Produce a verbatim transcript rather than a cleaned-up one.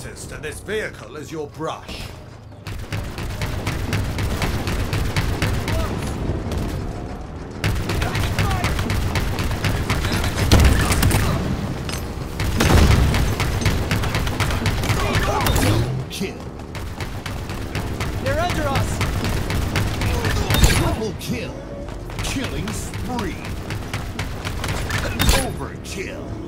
oddest, and this vehicle is your brush. Kill. They're under us! Double kill. Killing spree. Overkill.